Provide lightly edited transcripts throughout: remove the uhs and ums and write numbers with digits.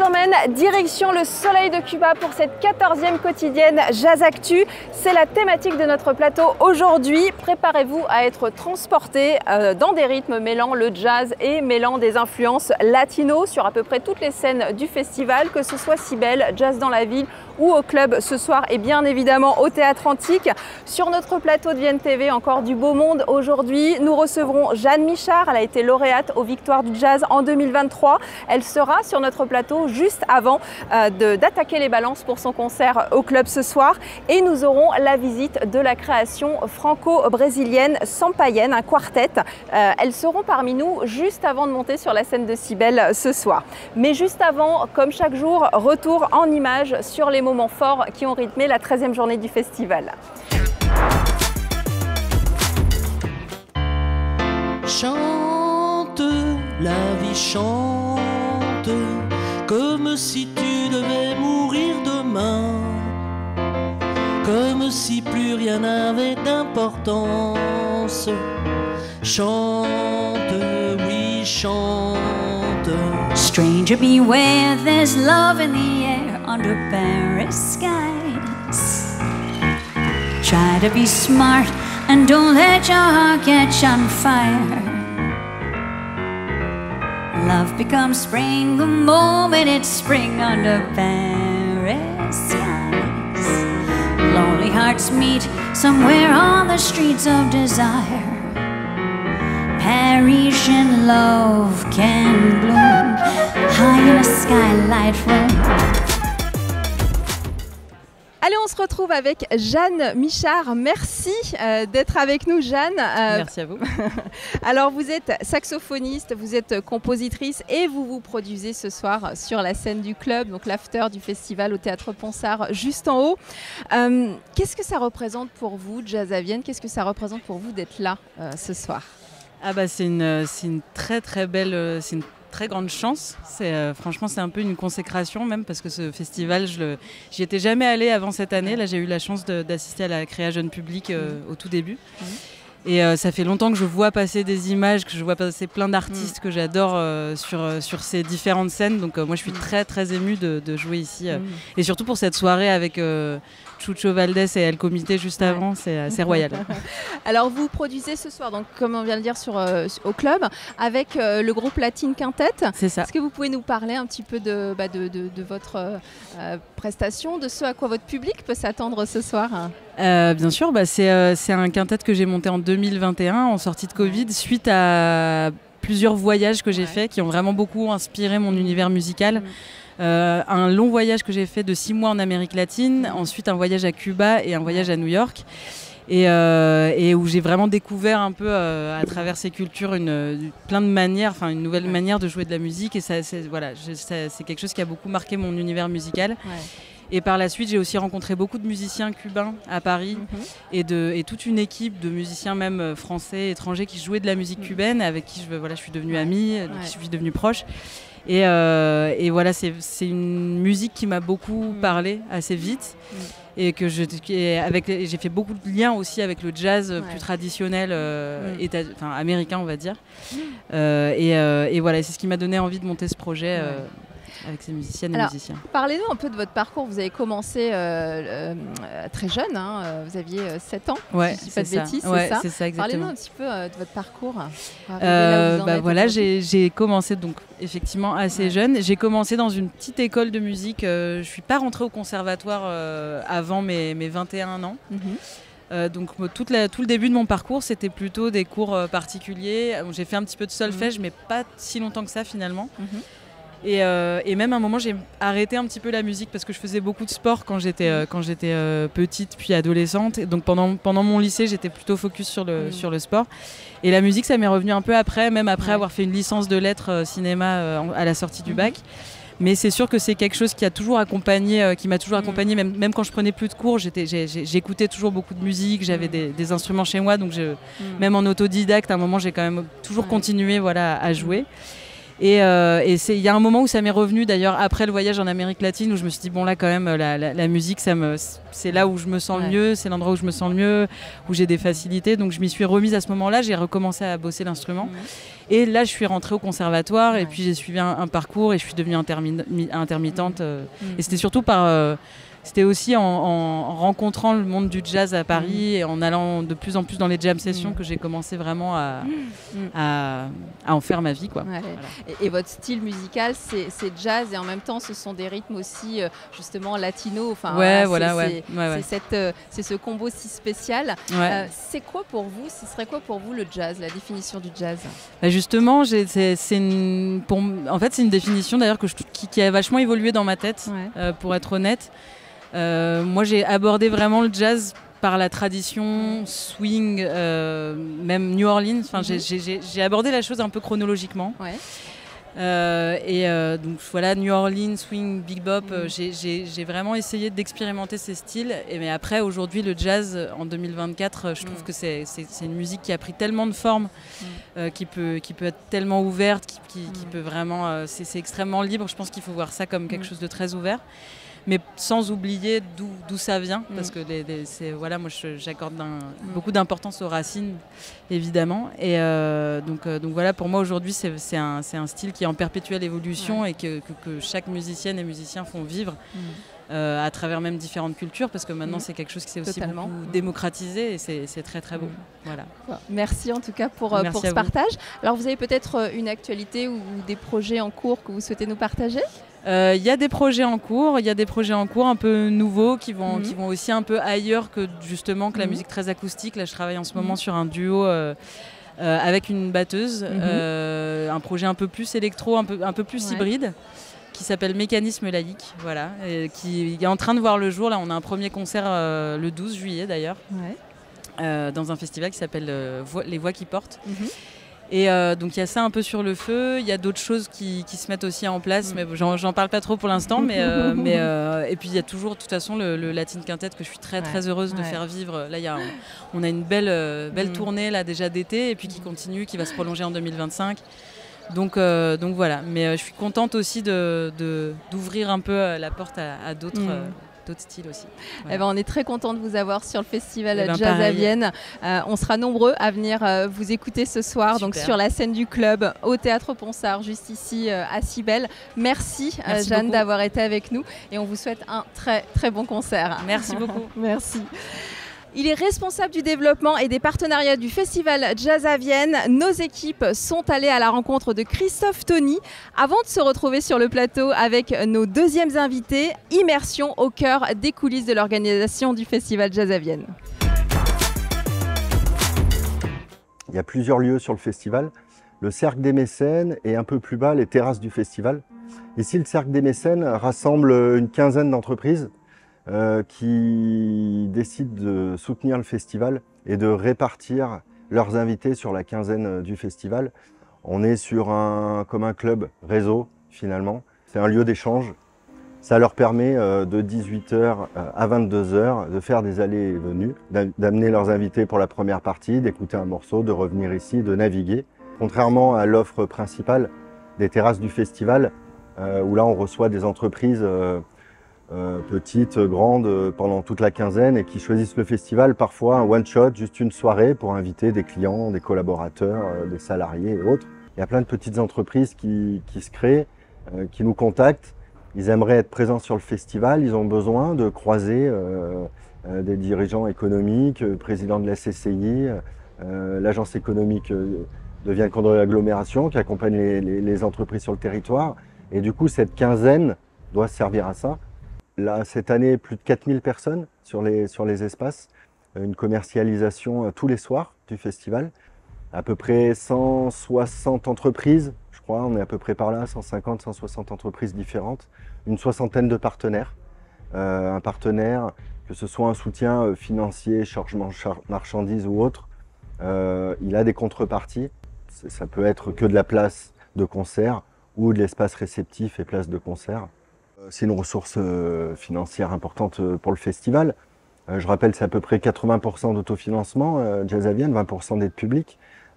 vous emmène direction le soleil de Cuba pour cette 14e quotidienne Jazz Actu. C'est la thématique de notre plateau aujourd'hui. Préparez-vous à être transporté dans des rythmes mêlant le jazz et mêlant des influences latino sur à peu près toutes les scènes du festival, que ce soit Cybèle, Jazz dans la ville ou au club ce soir et bien évidemment au Théâtre Antique. Sur notre plateau de Vienne TV, encore du beau monde aujourd'hui. Nous recevrons Jeanne Michard. Elle a été lauréate aux Victoires du Jazz en 2023. Elle sera sur notre plateau juste avant d'attaquer les balances pour son concert au club ce soir. Et nous aurons la visite de la création franco-brésilienne Sampaien, un quartet. Elles seront parmi nous juste avant de monter sur la scène de Cybèle ce soir. Mais juste avant, comme chaque jour, retour en images sur les moments forts qui ont rythmé la 13e journée du festival. Chante, la vie chante, comme si tu devais mourir demain, comme si plus rien n'avait d'importance. Chante, oui, chante. Stranger beware, there's love in the air under Paris skies. Try to be smart and don't let your heart catch on fire. Love becomes spring the moment it's spring under Paris skies. Lonely hearts meet somewhere on the streets of desire. Parisian love can bloom high in a skylight room. Allez, on se retrouve avec Jeanne Michard. Merci d'être avec nous, Jeanne. Merci à vous. Alors, vous êtes saxophoniste, vous êtes compositrice et vous produisez ce soir sur la scène du club, donc l'after du festival au Théâtre Ponsard, juste en haut. Qu'est-ce que ça représente pour vous, Jazz à Vienne? Qu'est-ce que ça représente pour vous d'être là ce soir? Ah bah c'est une très très belle, c'est une très grande chance. Franchement, c'est un peu une consécration même parce que ce festival, j'y étais jamais allée avant cette année. Là, j'ai eu la chance d'assister à la créa jeune public au tout début. Et ça fait longtemps que je vois passer des images, que je vois passer plein d'artistes que j'adore sur ces différentes scènes. Donc moi, je suis très très émue de jouer ici. Et surtout pour cette soirée avec Chucho Valdés et El Comité juste avant, c'est royal. Alors vous produisez ce soir, donc comme on vient de dire au club, avec le groupe Latine Quintet. C'est ça. Est-ce que vous pouvez nous parler un petit peu de votre prestation, de ce à quoi votre public peut s'attendre ce soir? Bien sûr, c'est un quintet que j'ai monté en 2021 en sortie de Covid suite à plusieurs voyages que j'ai faits qui ont vraiment beaucoup inspiré mon univers musical. Un long voyage que j'ai fait de 6 mois en Amérique latine, ensuite un voyage à Cuba et un voyage à New York. Et où j'ai vraiment découvert un peu à travers ces cultures plein de manières, enfin une nouvelle manière de jouer de la musique. Et c'est quelque chose qui a beaucoup marqué mon univers musical. Et par la suite, j'ai aussi rencontré beaucoup de musiciens cubains à Paris et toute une équipe de musiciens même français, étrangers qui jouaient de la musique cubaine, avec qui je suis devenue amie, avec qui je suis devenue proche. Et voilà, c'est une musique qui m'a beaucoup parlé assez vite et que j'ai fait beaucoup de liens aussi avec le jazz plus traditionnel américain, on va dire. Et voilà, c'est ce qui m'a donné envie de monter ce projet. Avec ces musiciennes et musiciens. Parlez-nous un peu de votre parcours. Vous avez commencé très jeune, vous aviez 7 ans, ouais, si je ne dis pas de bêtises, c'est ça, exactement. Parlez-nous un petit peu de votre parcours. J'ai commencé donc effectivement assez jeune. J'ai commencé dans une petite école de musique. Je ne suis pas rentrée au conservatoire avant mes 21 ans. Donc tout le début de mon parcours, c'était plutôt des cours particuliers. J'ai fait un petit peu de solfège, mais pas si longtemps que ça finalement. Et même à un moment, j'ai arrêté un petit peu la musique parce que je faisais beaucoup de sport quand j'étais petite puis adolescente. Et donc pendant mon lycée, j'étais plutôt focus sur le sport. Et la musique, ça m'est revenu un peu après, même après avoir fait une licence de lettres cinéma à la sortie du bac. Mais c'est sûr que c'est quelque chose qui m'a toujours accompagné, même quand je prenais plus de cours, j'écoutais toujours beaucoup de musique, j'avais des instruments chez moi, donc même en autodidacte, à un moment, j'ai quand même toujours continué à jouer. Et il y a un moment où ça m'est revenu, d'ailleurs, après le voyage en Amérique latine, où je me suis dit, bon là quand même, la musique, c'est là où je me sens le mieux, c'est l'endroit où je me sens le mieux, où j'ai des facilités. Donc je m'y suis remise à ce moment-là, j'ai recommencé à bosser l'instrument. Et là, je suis rentrée au conservatoire et puis j'ai suivi un parcours et je suis devenue intermittente. Et c'était surtout c'était aussi en rencontrant le monde du jazz à Paris et en allant de plus en plus dans les jam sessions que j'ai commencé vraiment à en faire ma vie, quoi. Ouais. Voilà. Et votre style musical, c'est jazz et en même temps, ce sont des rythmes aussi justement latino. Enfin, c'est ce combo si spécial. Ouais. C'est quoi pour vous? Ce serait quoi pour vous le jazz, la définition du jazz? Bah justement, c'est une définition d'ailleurs qui a vachement évolué dans ma tête, pour être honnête. Moi, j'ai abordé vraiment le jazz par la tradition swing, même New Orleans. Enfin, j'ai abordé la chose un peu chronologiquement. Ouais. Donc voilà, New Orleans, swing, big bop. J'ai vraiment essayé d'expérimenter ces styles. Mais après, aujourd'hui, le jazz en 2024, je trouve que c'est une musique qui a pris tellement de formes, qui peut être tellement ouverte, qui peut vraiment. C'est extrêmement libre. Je pense qu'il faut voir ça comme quelque chose de très ouvert. Mais sans oublier d'où ça vient, parce que moi j'accorde beaucoup d'importance aux racines, évidemment. Et donc voilà, pour moi aujourd'hui c'est un style qui est en perpétuelle évolution et que chaque musicienne et musicien font vivre à travers même différentes cultures, parce que maintenant c'est quelque chose qui s'est aussi beaucoup démocratisé et c'est très très beau. Voilà. Merci en tout cas pour ce partage. Alors vous avez peut-être une actualité ou des projets en cours que vous souhaitez nous partager? Il y a des projets en cours, un peu nouveaux qui vont aussi un peu ailleurs que justement que la musique très acoustique. Là, je travaille en ce moment sur un duo avec une batteuse, un projet un peu plus électro, un peu plus hybride, qui s'appelle Mécanisme laïque, voilà, qui est en train de voir le jour. Là, on a un premier concert le 12 juillet d'ailleurs, dans un festival qui s'appelle Les Voix qui portent. Et donc il y a ça un peu sur le feu, il y a d'autres choses qui se mettent aussi en place, mais j'en parle pas trop pour l'instant. Et puis il y a toujours, de toute façon, le Latin Quintet que je suis très très heureuse de faire vivre. Là, on a une belle tournée là déjà d'été, et puis qui continue, qui va se prolonger en 2025. Donc voilà, mais je suis contente aussi d'ouvrir un peu la porte à d'autres styles aussi. Voilà. Eh ben, on est très content de vous avoir sur le festival Jazz à Vienne. On sera nombreux à venir vous écouter ce soir. Super. Donc sur la scène du club au Théâtre Ponsard, juste ici à Cybèle. Merci Jeanne d'avoir été avec nous et on vous souhaite un très très bon concert. Merci beaucoup. Merci. Il est responsable du développement et des partenariats du Festival Jazz à Vienne. Nos équipes sont allées à la rencontre de Christophe Tony avant de se retrouver sur le plateau avec nos deuxièmes invités. Immersion au cœur des coulisses de l'organisation du Festival Jazz à Vienne. Il y a plusieurs lieux sur le festival. Le Cercle des Mécènes et un peu plus bas, les terrasses du festival. Ici, le Cercle des Mécènes rassemble une quinzaine d'entreprises qui décident de soutenir le festival et de répartir leurs invités sur la quinzaine du festival. On est comme un club réseau finalement. C'est un lieu d'échange. Ça leur permet de 18h à 22h de faire des allées et venues, d'amener leurs invités pour la première partie, d'écouter un morceau, de revenir ici, de naviguer. Contrairement à l'offre principale des terrasses du festival, où là on reçoit des entreprises petites, grandes, pendant toute la quinzaine et qui choisissent le festival, parfois un one-shot, juste une soirée pour inviter des clients, des collaborateurs, des salariés et autres. Il y a plein de petites entreprises qui se créent, qui nous contactent. Ils aimeraient être présents sur le festival, ils ont besoin de croiser des dirigeants économiques, président de la CCI, l'agence économique de Vienne-Condé de l'agglomération qui accompagne les entreprises sur le territoire. Et du coup, cette quinzaine doit servir à ça. Là, cette année, plus de 4000 personnes sur les espaces, une commercialisation tous les soirs du festival, à peu près 160 entreprises, je crois, on est à peu près par là, 150, 160 entreprises différentes, une soixantaine de partenaires. Un partenaire, que ce soit un soutien financier, chargement marchandises ou autre, il a des contreparties. Ça peut être que de la place de concert ou de l'espace réceptif et place de concert. C'est une ressource financière importante pour le festival. Je rappelle, c'est à peu près 80% d'autofinancement, Jazz à Vienne, 20% d'aide publique.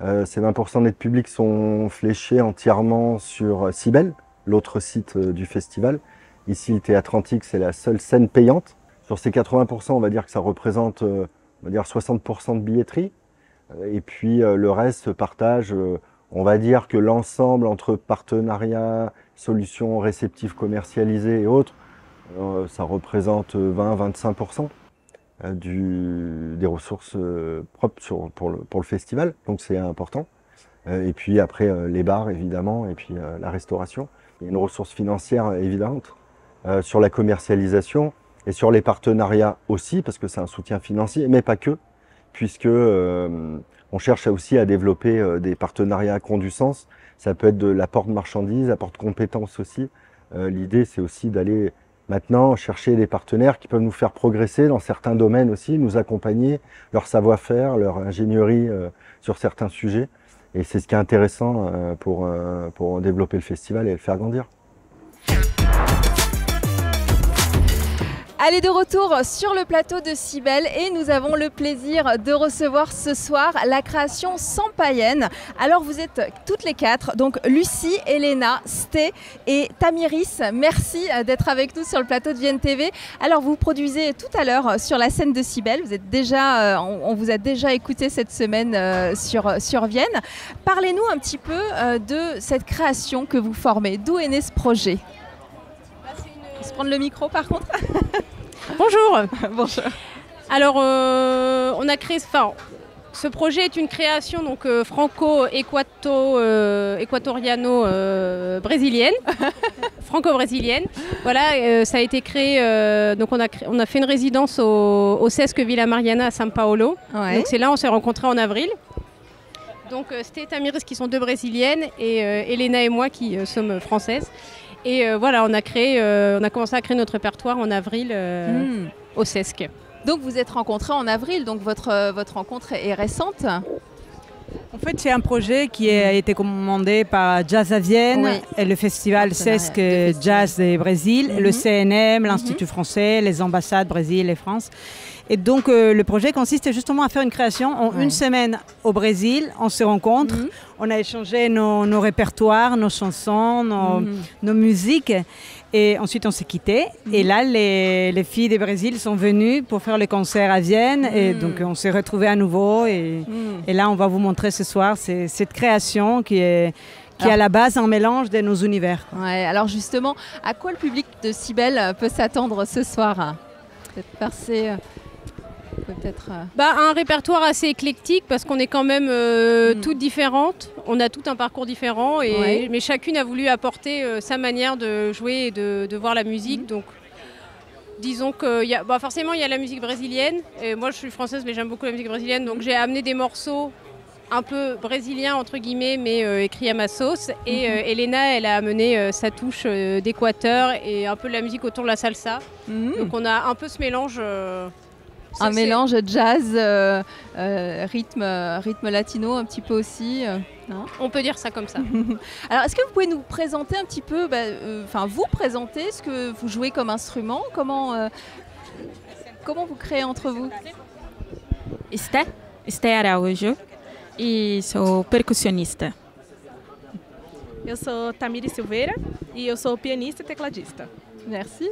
Ces 20% d'aides publiques sont fléchés entièrement sur Cybèle, l'autre site du festival. Ici, le Théâtre Antique, c'est la seule scène payante. Sur ces 80%, on va dire que ça représente 60% de billetterie. Et puis le reste se partage. On va dire que l'ensemble entre partenariats, solutions réceptives commercialisées et autres, ça représente 20-25% des ressources propres pour le festival. Donc c'est important. Et puis après les bars évidemment, et puis la restauration. Il y a une ressource financière évidente sur la commercialisation et sur les partenariats aussi, parce que c'est un soutien financier, mais pas que, puisque on cherche aussi à développer des partenariats qui ont du sens. Ça peut être de l'apport de marchandises, apport de compétences aussi. L'idée, c'est aussi d'aller maintenant chercher des partenaires qui peuvent nous faire progresser dans certains domaines aussi, nous accompagner, leur savoir-faire, leur ingénierie sur certains sujets. Et c'est ce qui est intéressant pour développer le festival et le faire grandir. Allez, de retour sur le plateau de Cybèle et nous avons le plaisir de recevoir ce soir la création Sans Païenne. Alors vous êtes toutes les quatre, donc Lucie, Elena, Sté et Tamiris. Merci d'être avec nous sur le plateau de Vienne TV. Alors vous produisez tout à l'heure sur la scène de Cybèle. Vous êtes déjà, on vous a déjà écouté cette semaine sur Vienne. Parlez-nous un petit peu de cette création que vous formez. D'où est né ce projet ? On va se prendre le micro par contre. Bonjour. Bonjour. Alors, on a créé, ce projet est une création donc franco-équatoriano-brésilienne, franco-brésilienne. Voilà, ça a été créé. Donc on a fait une résidence au Sesc Villa Mariana à São Paulo. Ouais. Donc c'est là on s'est rencontrés en avril. Donc Sté et Tamiris qui sont deux brésiliennes et Elena et moi qui sommes françaises. Et voilà, on a commencé à créer notre répertoire en avril au Sesc. Donc vous êtes rencontrés en avril, donc votre rencontre est récente. En fait, c'est un projet qui a été commandé par Jazz à Vienne, Oui. et le festival Sesc festival. Jazz du Brésil, le CNM, l'Institut français, les ambassades Brésil et France. Et donc, le projet consiste justement à faire une création en une semaine au Brésil. On se rencontre, on a échangé nos répertoires, nos chansons, nos musiques. Et ensuite, on s'est quittés. Et là, les filles du Brésil sont venues pour faire le concert à Vienne. Et donc, on s'est retrouvés à nouveau. Et là, on va vous montrer ce soir cette création qui est à la base un mélange de nos univers. Ouais, alors justement, à quoi le public de Cybèle peut s'attendre ce soir ? Un répertoire assez éclectique parce qu'on est quand même toutes différentes. On a tout un parcours différent, mais chacune a voulu apporter sa manière de jouer et de voir la musique. Donc, disons que forcément, il y a la musique brésilienne. Et moi, je suis française, mais j'aime beaucoup la musique brésilienne. Donc, j'ai amené des morceaux un peu brésiliens, entre guillemets, mais écrits à ma sauce. Et Elena, elle a amené sa touche d'Équateur et un peu de la musique autour de la salsa. Donc, on a un peu ce mélange... un mélange jazz, rythme latino un petit peu aussi. Non ? On peut dire ça comme ça. Alors, est-ce que vous pouvez nous présenter un petit peu, vous présenter ce que vous jouez comme instrument ? Comment vous créez entre vous ? Esté Araújo e sou percussionista. Eu sou Tamiri Silveira e eu sou pianista e tecladista. Merci.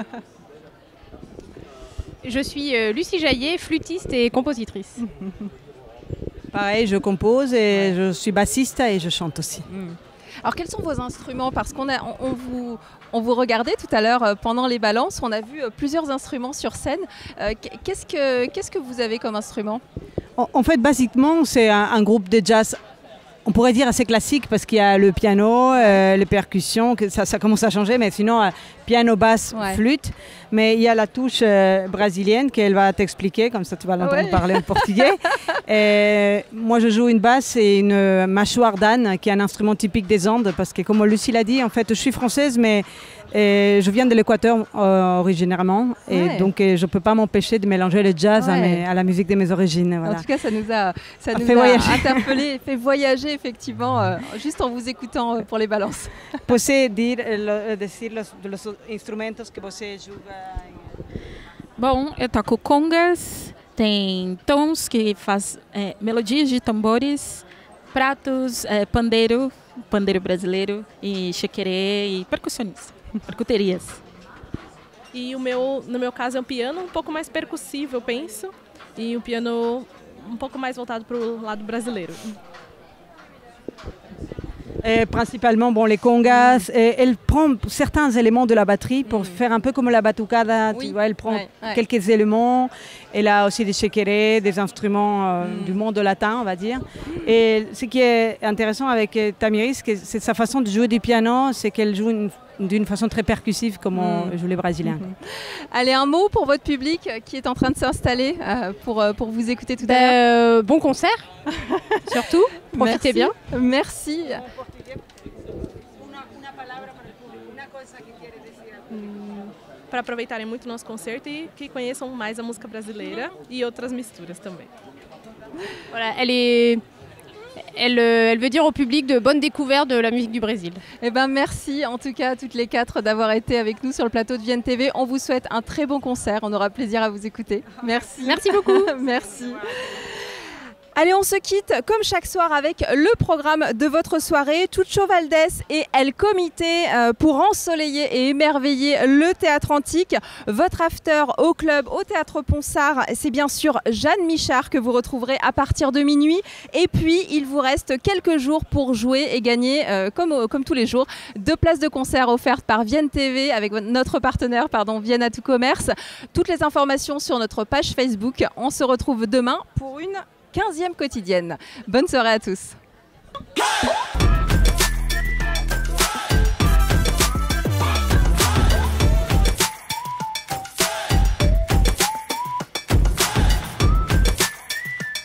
Je suis Lucie Jaillet, flûtiste et compositrice. Pareil, je compose et je suis bassiste et je chante aussi. Alors quels sont vos instruments ? Parce qu'on vous regardait tout à l'heure pendant les balances, on a vu plusieurs instruments sur scène. Qu'est-ce que vous avez comme instrument ? En fait, basiquement, c'est un groupe de jazz, on pourrait dire assez classique parce qu'il y a le piano, les percussions, ça commence à changer, mais sinon, piano, basse, flûte. Mais il y a la touche brésilienne qu'elle va t'expliquer, comme ça tu vas l'entendre parler en portugais. Et moi, je joue une basse et une mâchoire d'âne, qui est un instrument typique des Andes, parce que comme Lucie l'a dit, en fait, je suis française, mais je viens de l'Équateur originairement, et donc je ne peux pas m'empêcher de mélanger le jazz à la musique de mes origines. Voilà. En tout cas, ça nous a interpellés, fait voyager effectivement, juste en vous écoutant pour les balances. Você decir los instrumentos que você joga? Bom, eu toco congas, tem tons que faz melodias de tambores, pratos, pandeiro brasileiro, e chequerê e percussionista, percuterias. E no meu caso é um piano um pouco mais percussivo, eu penso, e um piano um pouco mais voltado para o lado brasileiro. Principalement les congas, elle prend certains éléments de la batterie pour faire un peu comme la batucada, tu vois, elle prend quelques éléments, elle a aussi des chequerés, des instruments du monde latin, on va dire. Et ce qui est intéressant avec Tamiris, c'est sa façon de jouer du piano, c'est qu'elle joue d'une façon très percussive comme jouent les Brésiliens. Allez, un mot pour votre public qui est en train de s'installer pour vous écouter tout à l'heure. Bon concert, surtout. Profitez bien. Merci. Para aproveitarem muito nosso concerto e que conheçam mais a música brasileira e outras misturas também. Voilà, elle veut dire au public de bonnes découvertes de la musique du Brésil. Eh ben merci en tout cas à toutes les 4 d'avoir été avec nous sur le plateau de Vienne TV. On vous souhaite un très bon concert. On aura plaisir à vous écouter. Merci. Merci beaucoup. Merci. Allez, on se quitte comme chaque soir avec le programme de votre soirée. Chucho Valdés et El Comité pour ensoleiller et émerveiller le théâtre antique. Votre after au club, au théâtre Ponsard, c'est bien sûr Jeanne Michard que vous retrouverez à partir de minuit. Et puis, il vous reste quelques jours pour jouer et gagner, comme tous les jours, 2 places de concert offertes par Vienne TV avec notre partenaire, Vienne à tout commerce. Toutes les informations sur notre page Facebook. On se retrouve demain pour une 15e quotidienne. Bonne soirée à tous.